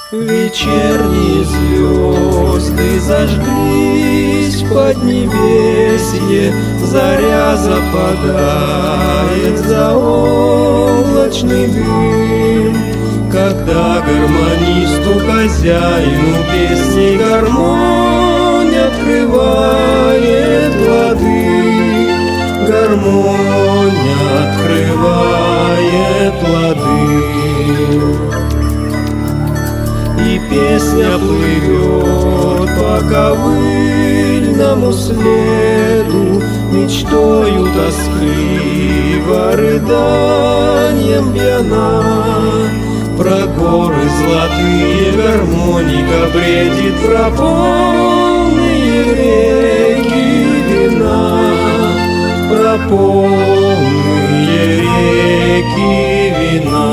Вечерние звезды зажглись в поднебесье, заря западает за облачный дым. Когда гармонисту, хозяину песни гармонь открывает плоды, гармонь открывает плоды. И песня плывет по ковыльному следу, мечтою тоскливо, рыданием пьяна. Про горы золотые гармоника бредит, про полные реки вина, про полные реки вина.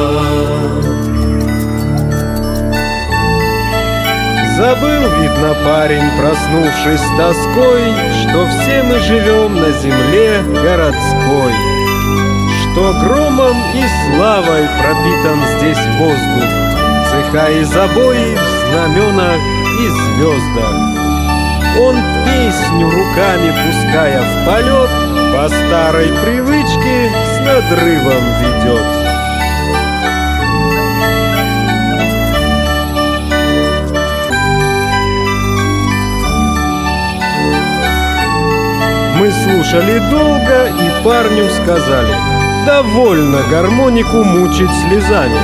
Забыл, видно, парень, проснувшись с тоской, что все мы живем на земле городской, что громом и славой пропитан здесь воздух, цеха и забои в знаменах и звездах. Он песню руками пуская в полет, по старой привычке с надрывом ведет. Мы слушали долго и парню сказали: довольно гармонику мучить слезами.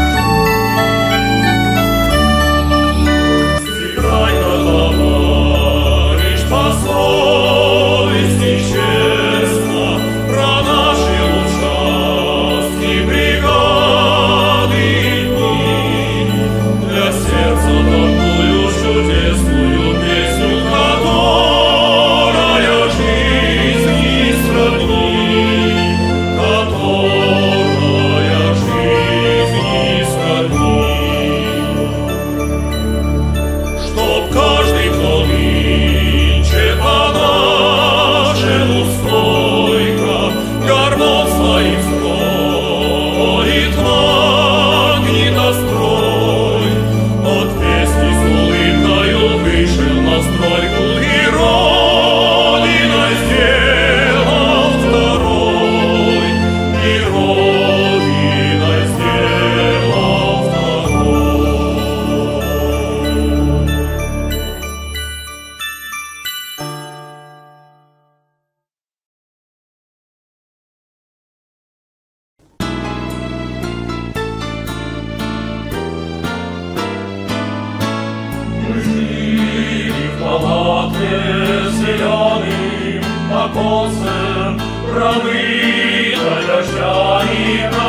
Зеленым околцем промытой дождями,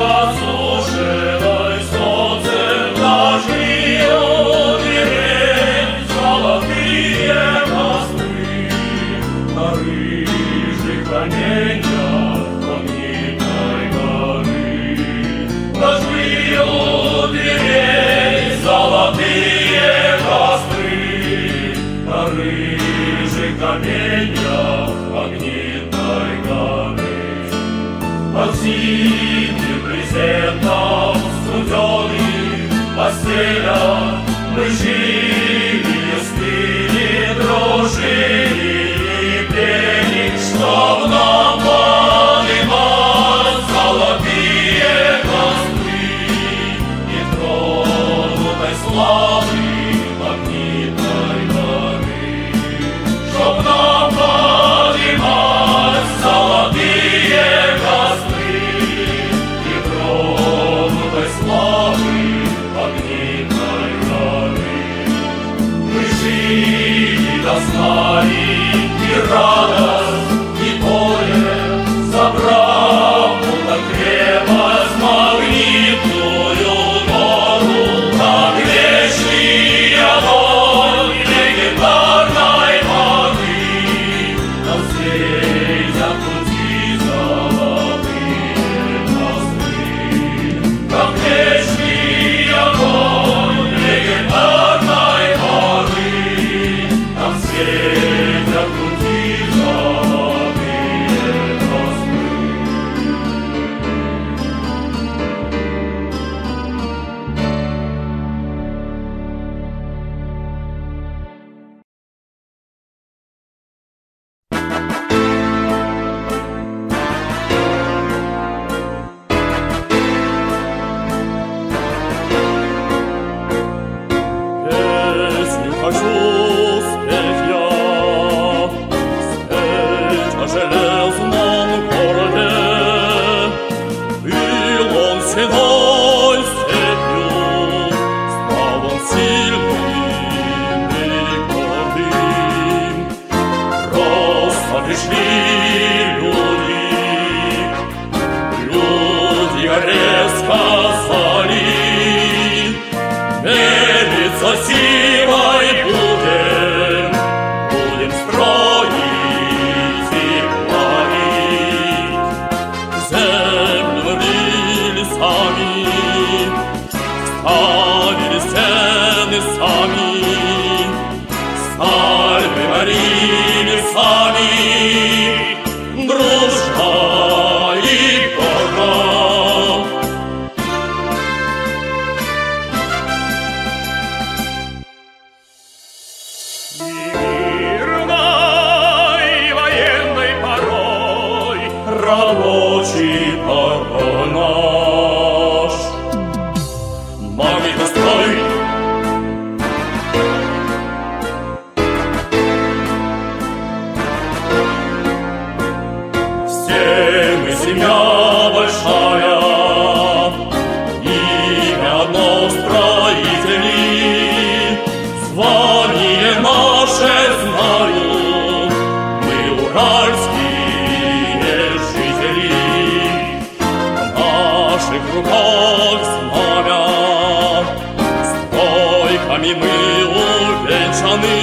просушенной солнцем, дожди у дверей, золотые костры, на рыжих каменьях магнитной горы. Дожди у дверей, золотые костры, на рыжих каменьях магнитной горы. Под зимним брезентом студеных постелях мы жили, стыли, дружили и пели, чтоб нам поднимать золотые костры нетронутой славы магнитной горы. Чтоб нам поднимать золотые костры нетронутой славы магнитной горы. Мы жили до знали и радость, и горе, забрав будто крепость магнитную гору, как вечный огонь легендарной воды. Нам светят пути золотые костры, как вечный огонь легендарной воды. Нам светят пути золотые. хочу спеть я, спеть о железном городе. Был он седой степью, стал он сильным и гордым. Просто пришли люди горе сказали: мельница силой будем строить и плавить. Землю рыли сами, ставили стены сами, сталь мы варили сами, дружно и гордо. Рабочий порой наш, мамин строй. Все мы семья большая, имя одно строители, звание наше знаю, мы уральские в руках знамя, стойками мы увенчаны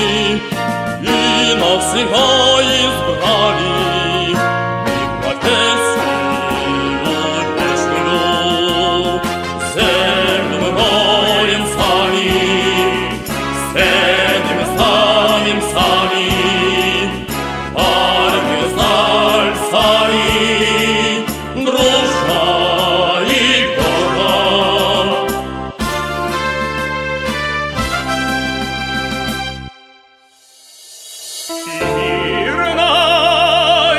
и навсегда избрали их профессию вечную. Землю мы роем сами, стены мы ставим сами, армию знали сами, дружно. Мирная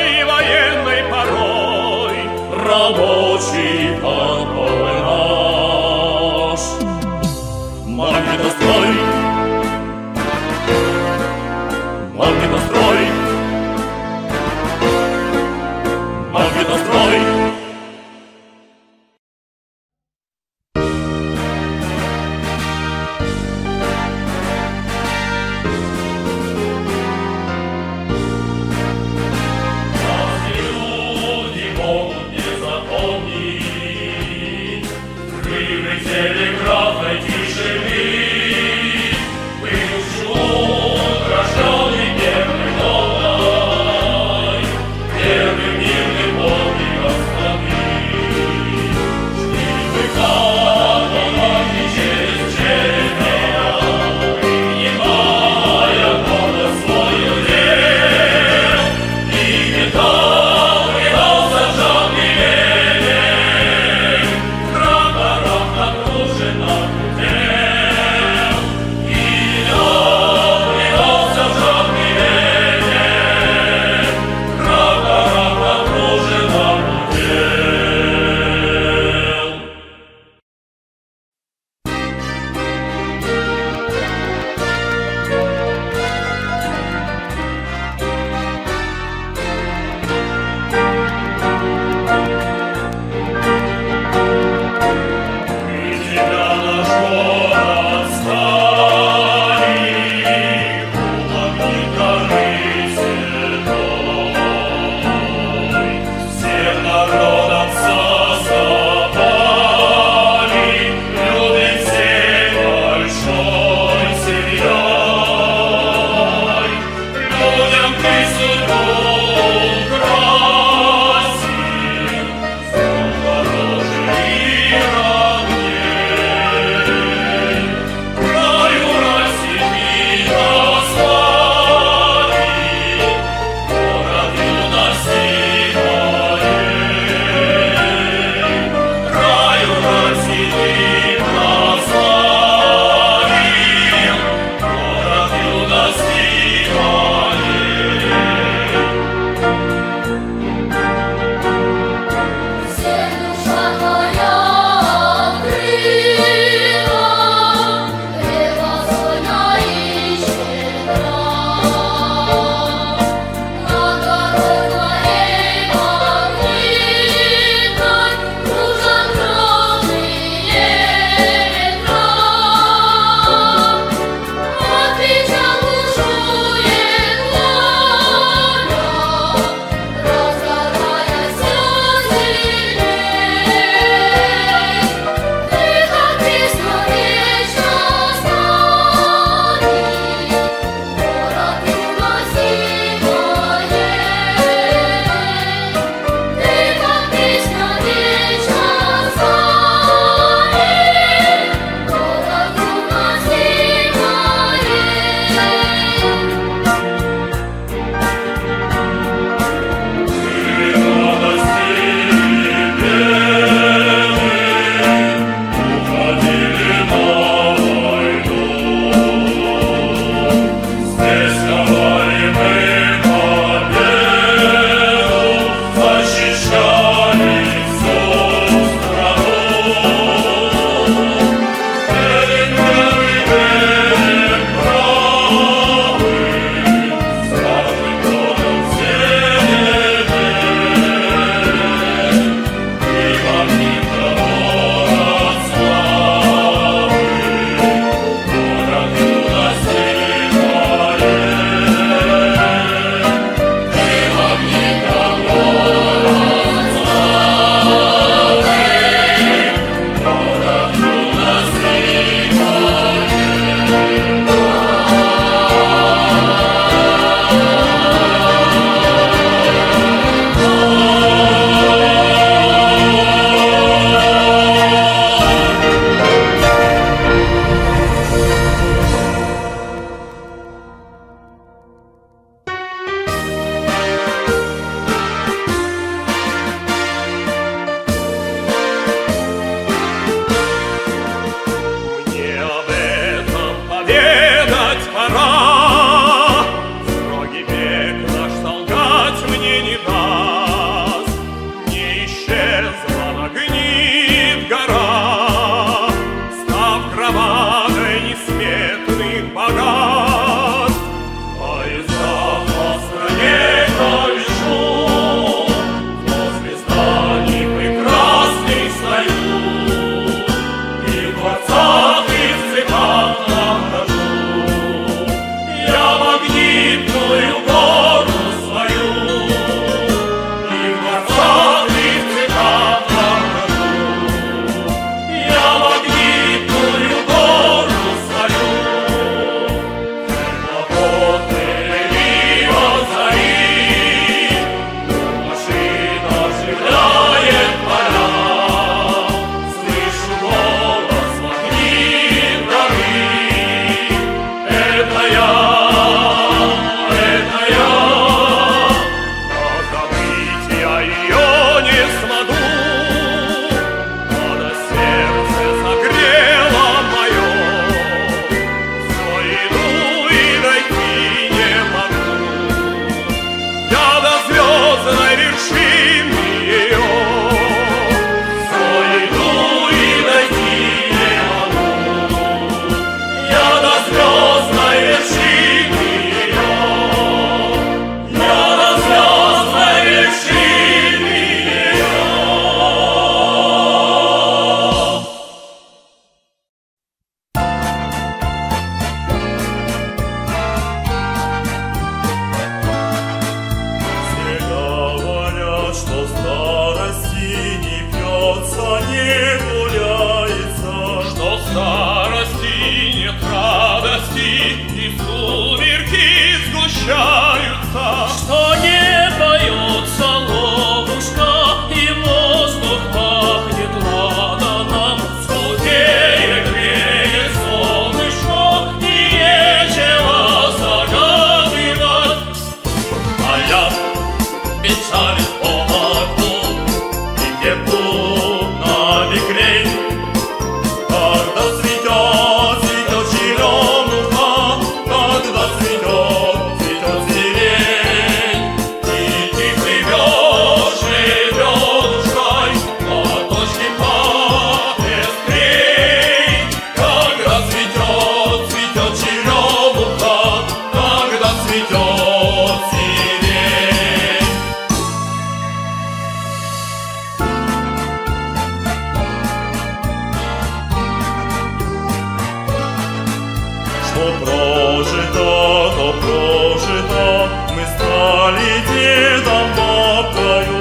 дожито, то прожито, мы стали дедом бабкою.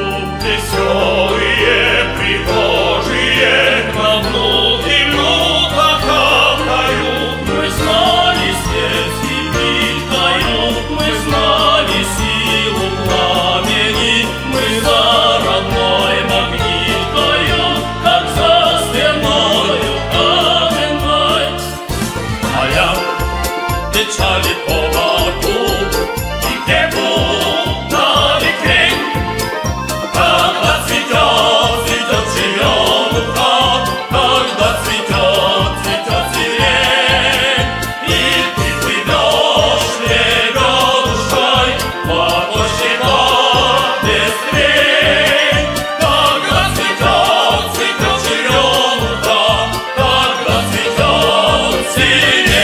Веселые, пригожие, на внуки внука капают. Мы знали свет сибирькою, мы знали силу пламени, мы за родной магниткою, как за стеною каменной. Моя печали по боку и пеку на векрень. Когда цветет, цветет черемуха, когда цветет, цветет сирень, и ты плывешь лебедушкой по площадям быстрей. Когда цветет, цветет черемуха, когда цветет сирень.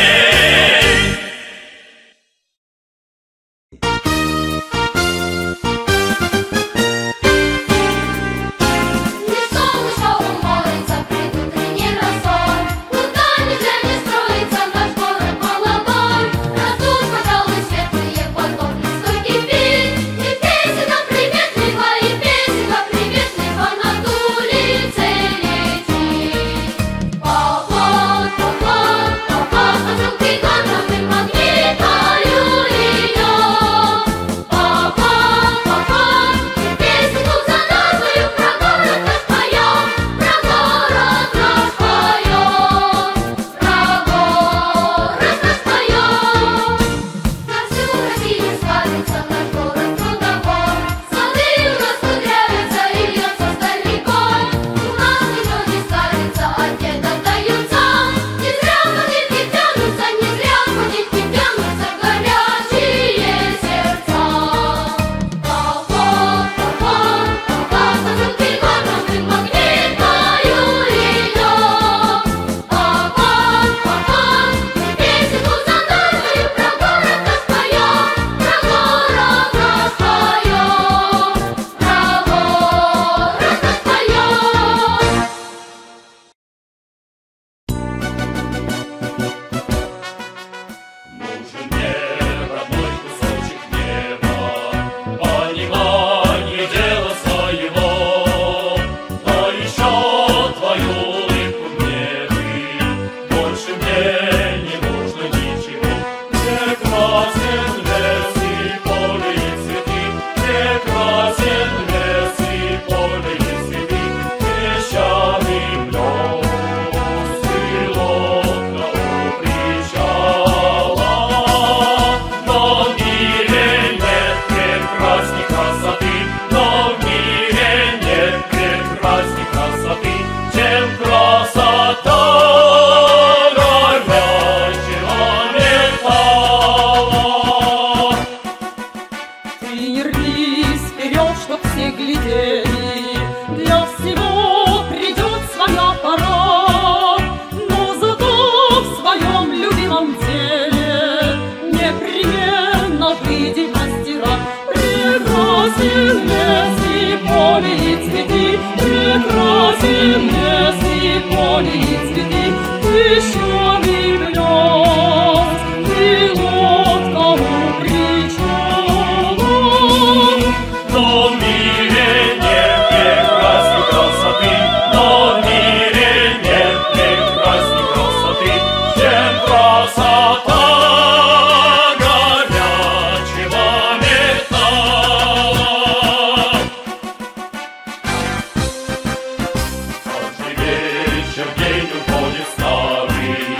День уходит старый,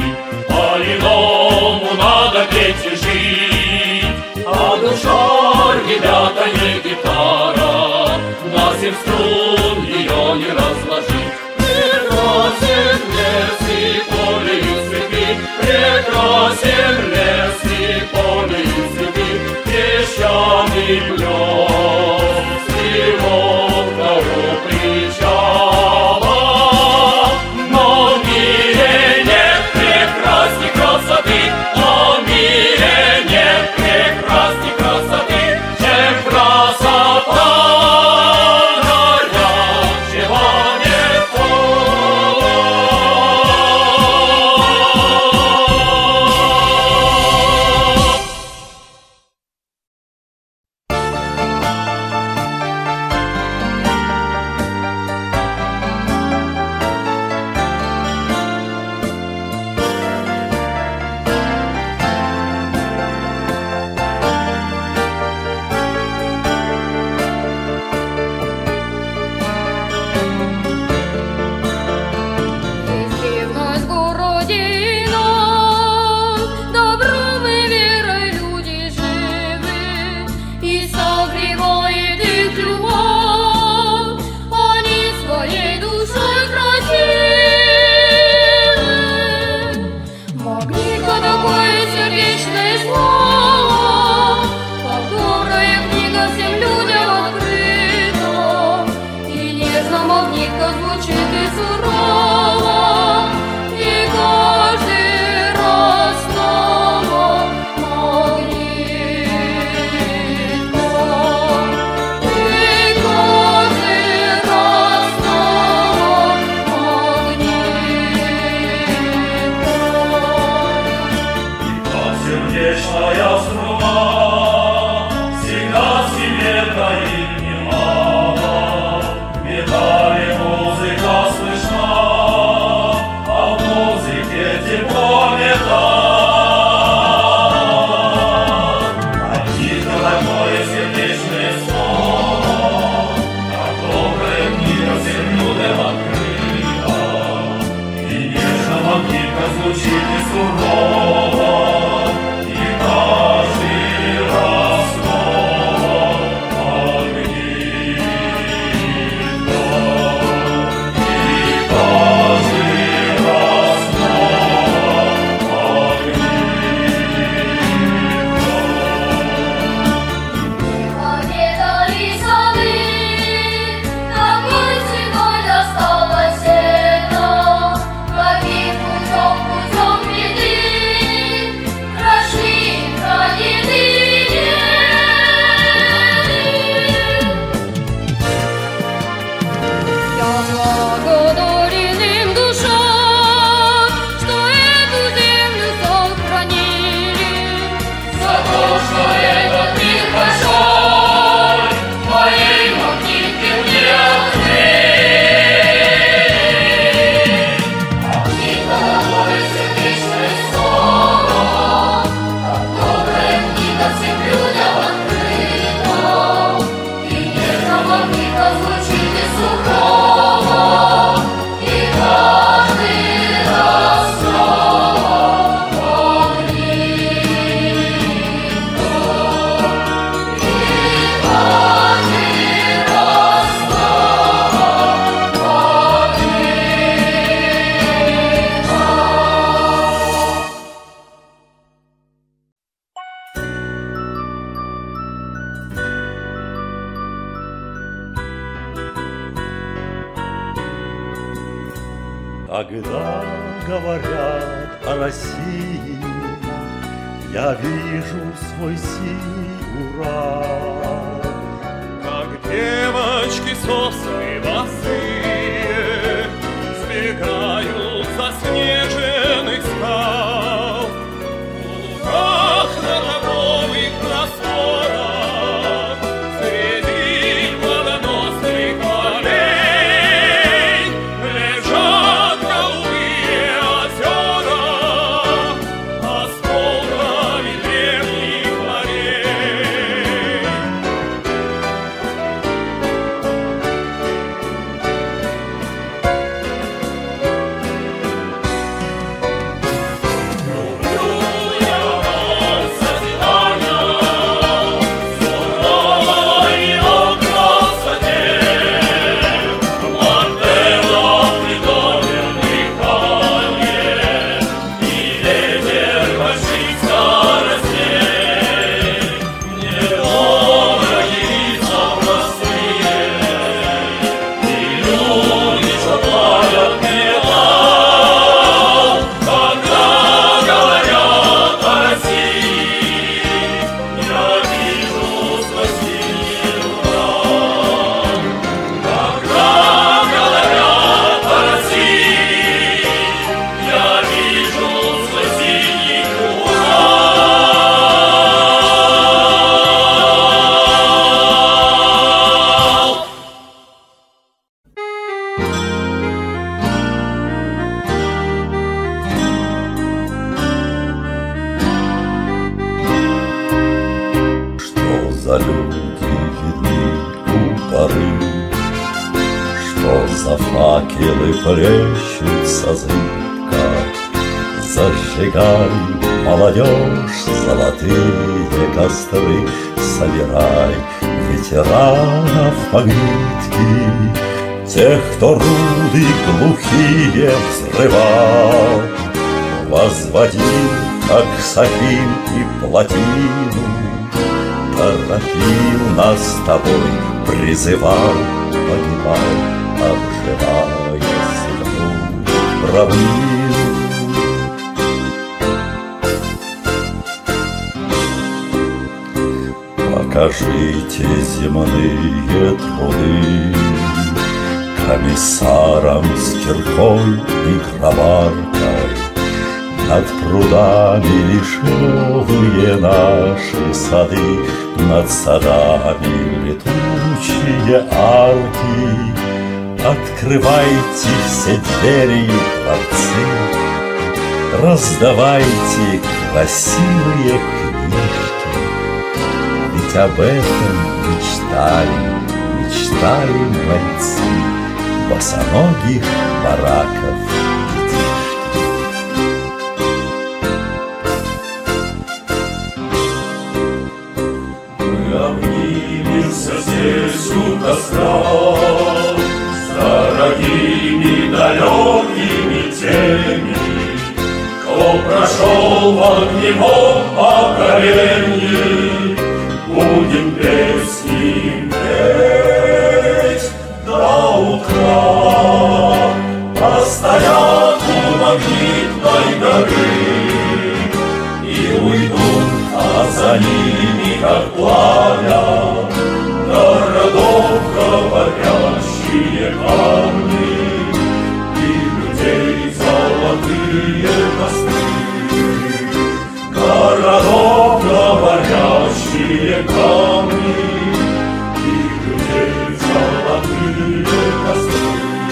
твоя струна всегда себе таит немало. В металле музыка слышна, а в музыке тепло металл. Тихо такое сердечное слово, как добрая книга всем людям открыта, и нежно могилька звучит и сурово, и каждый раз снова огнито, и каждый раз снова Поведали сады, какой ценой досталось сено, каким путем беды прошли прадеды. Я благодарен им душа, что эту землю сохранили, за то, что этот мир большой моей могилки мне открыли. Книга такое сердечное слово, как добрая книга всем людям открыта, и нежно могилка звучит и сурово, и каждый раз снова огнито, и каждый раз снова Когда говорят о России, я вижу свой синий Урал. Как девочки сосны босые сбегают со снежных скал. В лугах на торговых просторах среди плодоносных полей лежат голубые озера осколками древних морей. За люди видны у горы, что за факелы плещутся зыбко. Зажигай, молодежь, золотые костры, собирай ветеранов погибки, тех, кто руды глухие взрывал, возводил Аксахим и плотину, торопил нас с тобой, призывал, погибал, обживая сильную равнину. Покажите земные труды комиссарам с киркой и громаркой, Над прудами вишневые наши сады, Над садами летучие арки. Открывайте все двери и дворцы, раздавайте красивые книжки, ведь об этом мечтали мальцы босоногих бараков детишки. Мы обнимемся здесь у костра с дорогими далекими теми, кто прошел в огневом поколении. Будем песни петь до утра, постоят у магнитной горы и уйдут, а за ними, как пламя, городов говорящие камни и людей золотые костры. Городов говорящие камни и людей золотые костры.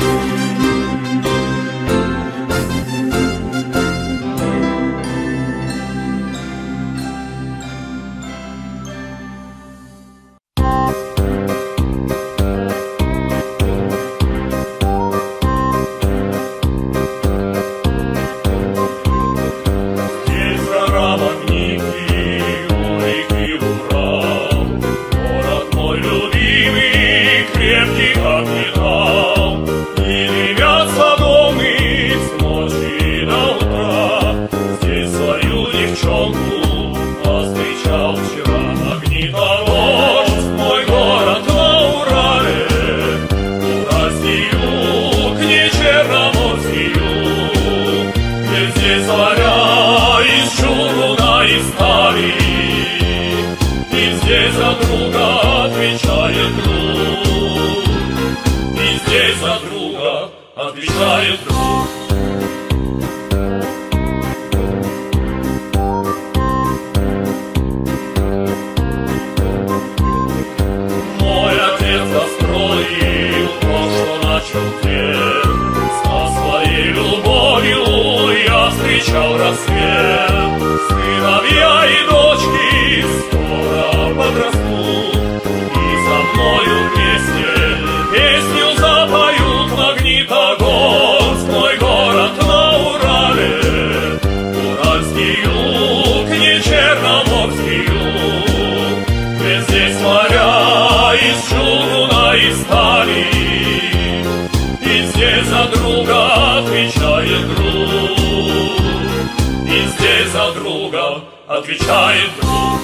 Отвечает друг.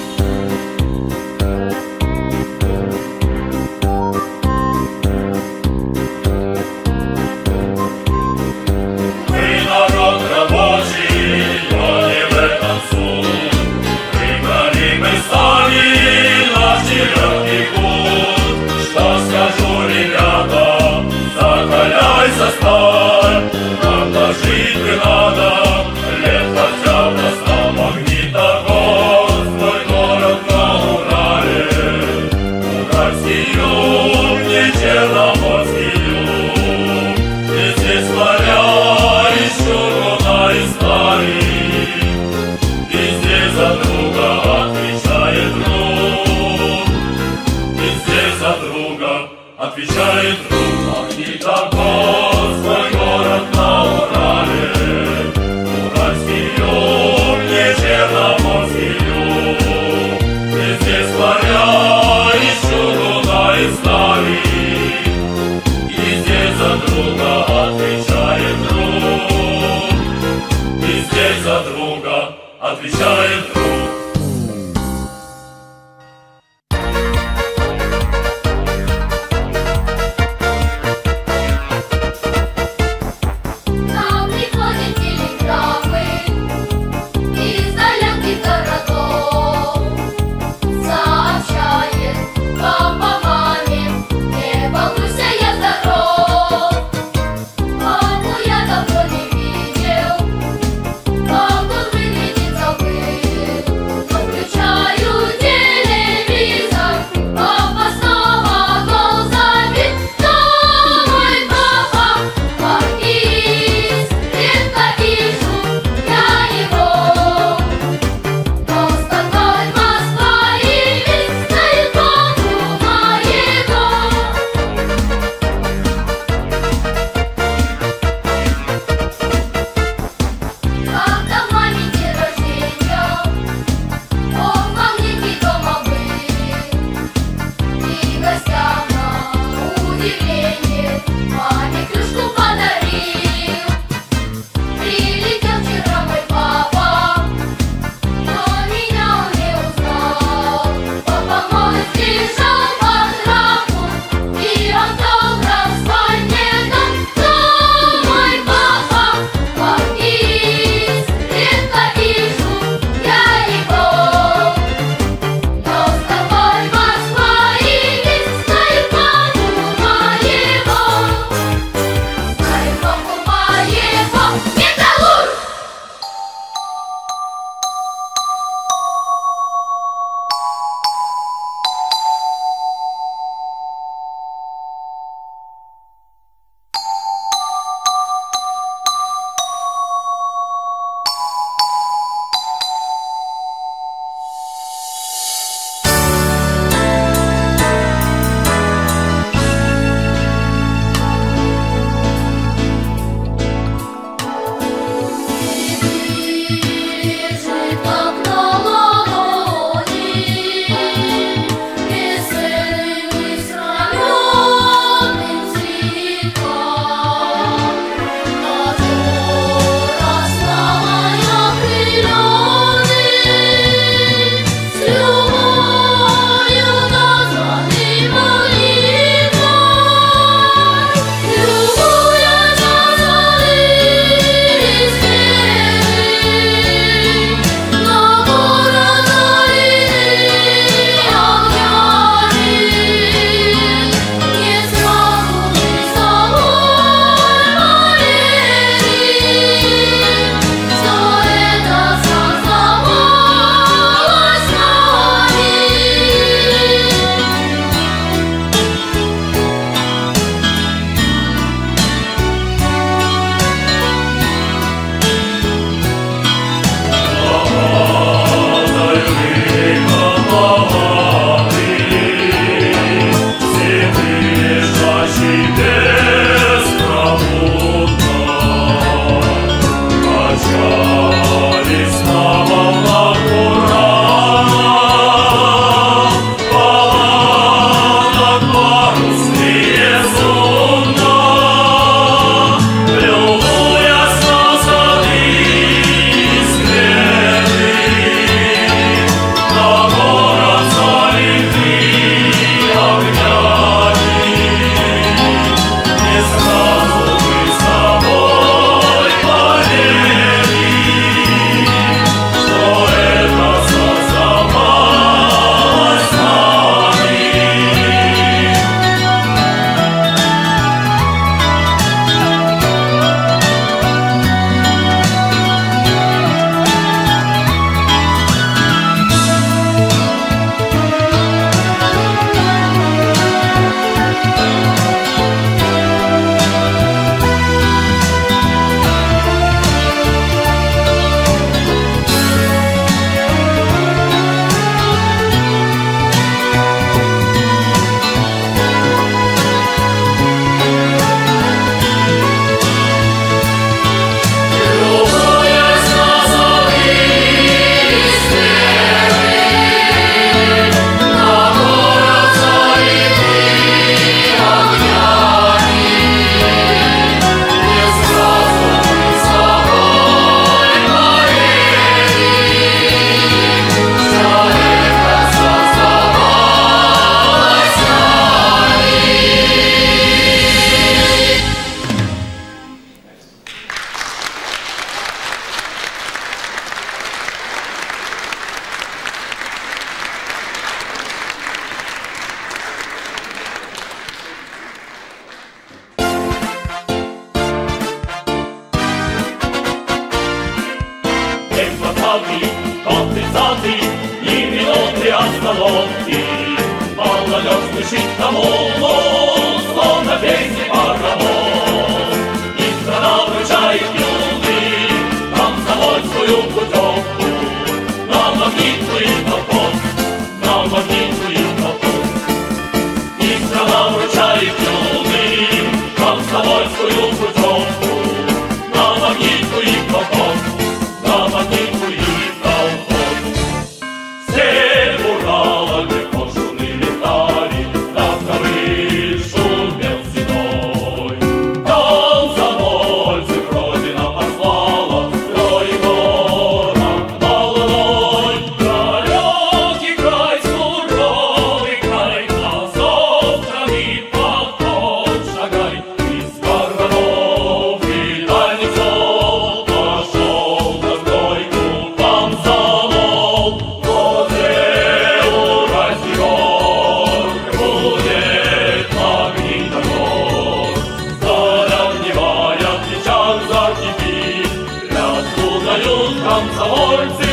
Мы народ рабочий, но не в этом суть. Выбрали мы сами наш нелегкий путь. Что скажу, ребята, закаляйся, сталь, нам дожить бы надо лет хотя бы на 100 магнитогон. Свой город на Урале, Уральский юг, не Черноморский юг. И здесь моря из чугуна и стали, и здесь за друга отвечает друг, и здесь за друга отвечает друг. Магнитогон, свой город на Урале, Уральский юг, не Черноморский юг. И здесь моря из чугуна и стали, и здесь за друга отвечает друг, и здесь за друга отвечает друг. Нам приходят телеграммы из далеких городов, сообщает папа маме: не волнуйся, я здоров. Маму я давно не видел, маму и остановки. Молодежь спешит на волну, словно песни паровоз. И страна вручает юный комсомольскую путевку на магнитный колхоз, на магнитный колхоз. И страна вручает юный комсомольскую путевку на магнитный колхоз, на магнитный колхоз. Все Урала легко шумы летали, тракторы шумел седой. Комсомольцев Родина послала, строй город молодой. Далекий край, суровый край, на зов страны поход шагай. Из городов и дальних сел пошел на стройку комсомол. Возле Уральских гор будет магнитогор. Заря огневая в плечах закипит, пляску дают комсомольцы.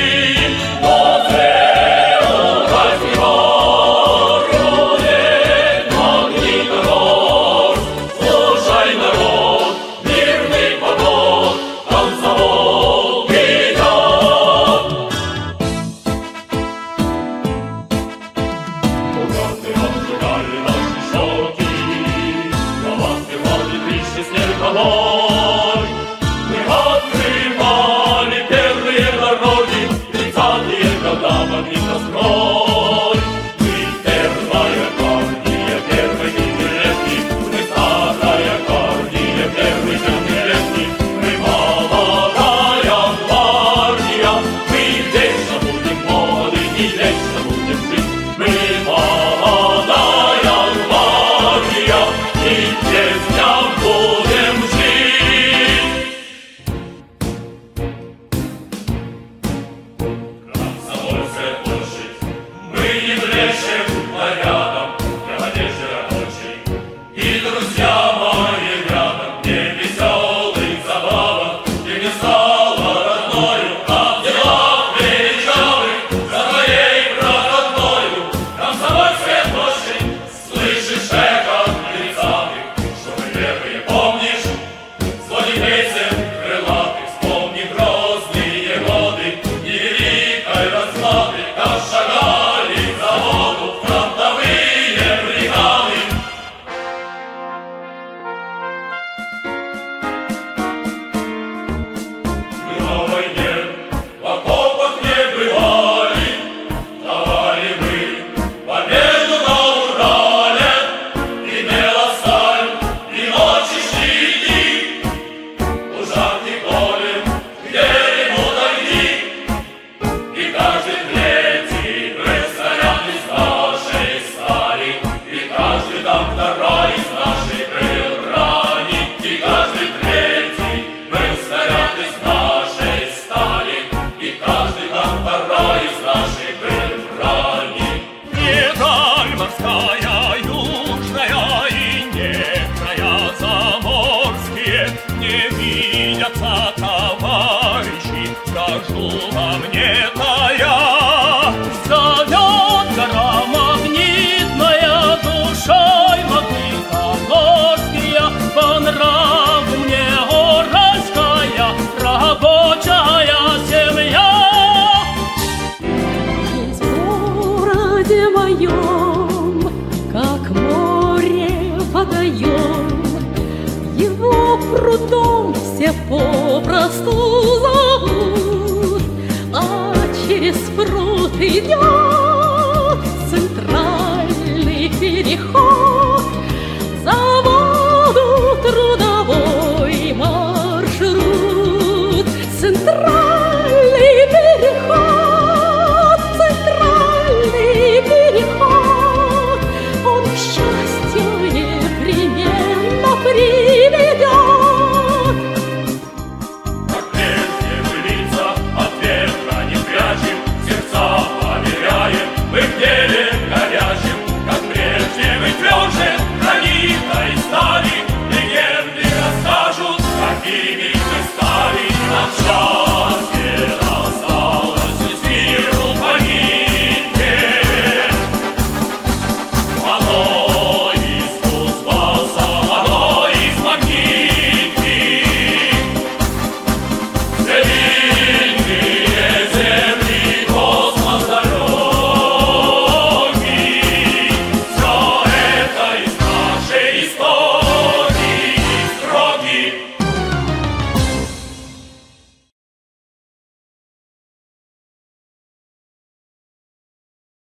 Возле Уральских гор будет магнитогор. Слушай, народ, мирный поход, комсомол идет. Угарные обжигали наши щеки, галактики воды крыши снег головой. Мы открывали первые дороги, 30-е года магнитострой. Мы первая гвардия первой пятилетки, мы старая гвардия первой пятилетки. Мы молодая гвардия, мы вечно будем молоды и вечно будем жить. Мы молодая гвардия, и вечно будем жить. Комсомольская площадь, мы не блещем нарядом, я в одежде рабочей. И друзья мои рядом, мне веселых забавок, ты не стала родною, а в делах величавых, за твоей проходною. Комсомольская площадь, слышишь эхо тридцатых, что мы первые помнишь? Звони песен крылатых, вспомни грозные годы и великой расплаты, как шагали к заводу фронтовые бригады. Мы на войне в окопах не бывали, давали мы победу на Урале. И мела сталь, и ночи шли дни, лужанки полем, где ремонт огни. И каждый третий был снаряд из нашей стали, и каждый доктора из нашей был ранен. И каждый третий был снаряд из нашей стали, и каждый доктора из нашей был ранен. Медаль морская, южная и нежная, заморские не видятся, товарищи, скажу вам не тая. Зовет гора магнитная, душой магнитогорская, по нраву мне уральская рабочая семья. Есть в городе моем, как море водоем, его прудом все попросту зовут, а через пруд идет